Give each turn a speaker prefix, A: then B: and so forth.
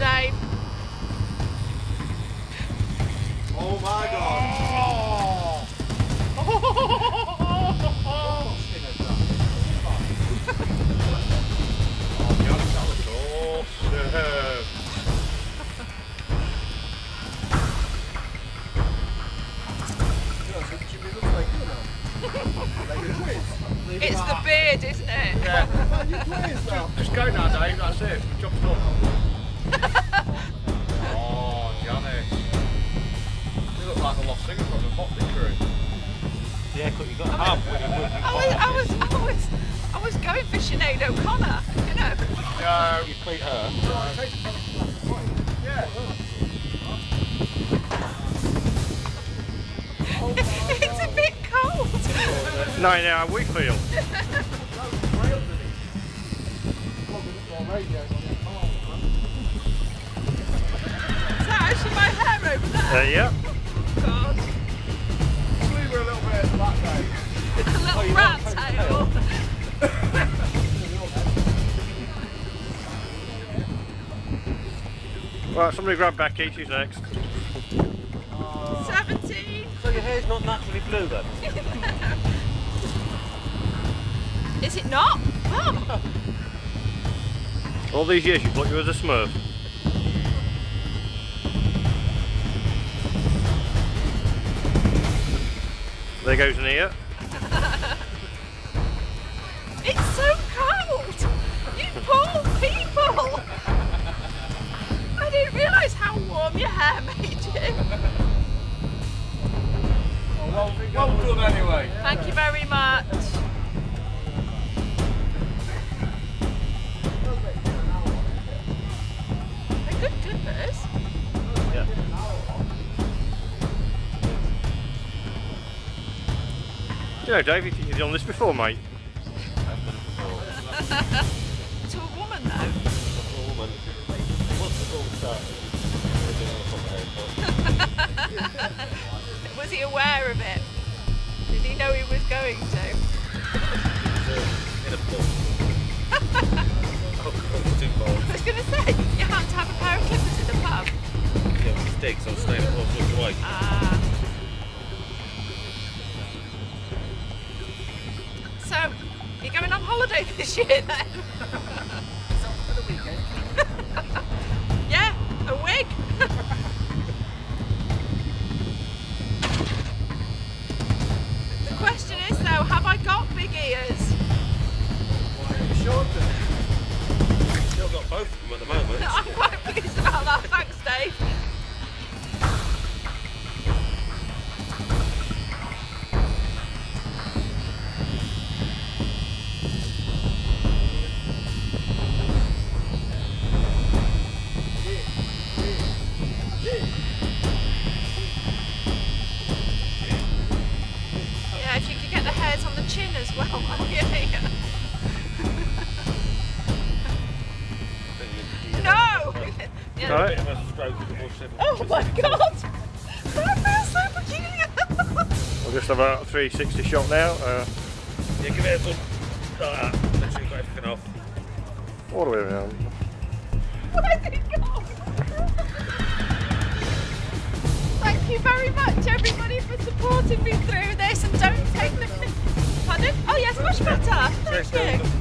A: Dave.
B: Oh my god!
A: It's the beard, isn't it?
B: Yeah. Just go now, Dave, that's it. Job's done. Oh, Johnny. You look like the lost singer from the Motley Crue.
C: Yeah, you got half with it.
A: I was going for Sinead O'Connor, you know.
B: No.
C: You beat her.
B: Yeah.
A: It's a bit cold.
D: No, how we feel.
A: Is that actually my hair over there?
D: Yeah.
A: God.
B: We were a little bit at the back, Dave.
A: A little rat tail.
D: Right, somebody grab Becky, she's next.
A: 17.
C: So your hair's not naturally blue then?
A: Is it not? Oh.
D: All these years you thought you was a smurf. There goes an ear.
A: It's so cold. You poor people. I didn't realise how warm your hair made you.
B: Well done anyway.
A: Thank you very much. They're good clippers.
C: Yeah.
D: Do you know, Dave, you've done this before, mate?
C: I've done it before.
A: To a woman though.
C: A woman. Once the call started, they didn't know what
A: Was he aware of it? Did he know he was going to?
C: in a pub. Alcohol was
A: I
C: involved.
A: was going to say, you had to have a pair of clippers in the pub.
C: Yeah, with sticks, I was staying at Portsmouth White.
A: Ah. So, you're going on holiday this year then? Yeah, a wig. The question is though, have I got big ears?
C: Still got both of them at the moment.
A: I'm quite pleased about that, thanks Dave. Yeah, if you could get the hairs on the chin as well. Oh, yeah. No! Yeah.
D: Right.
C: A bit of a stroke before 7.
A: Oh my god! That feels so peculiar!
D: We'll just have a 360 shot now.
C: Yeah, give it a good. Like that. Literally got everything off.
D: All the way around.
A: Where did it go? Thank you very much everybody for supporting me through this and don't take the... Pardon? Oh yes, much better! Thank you!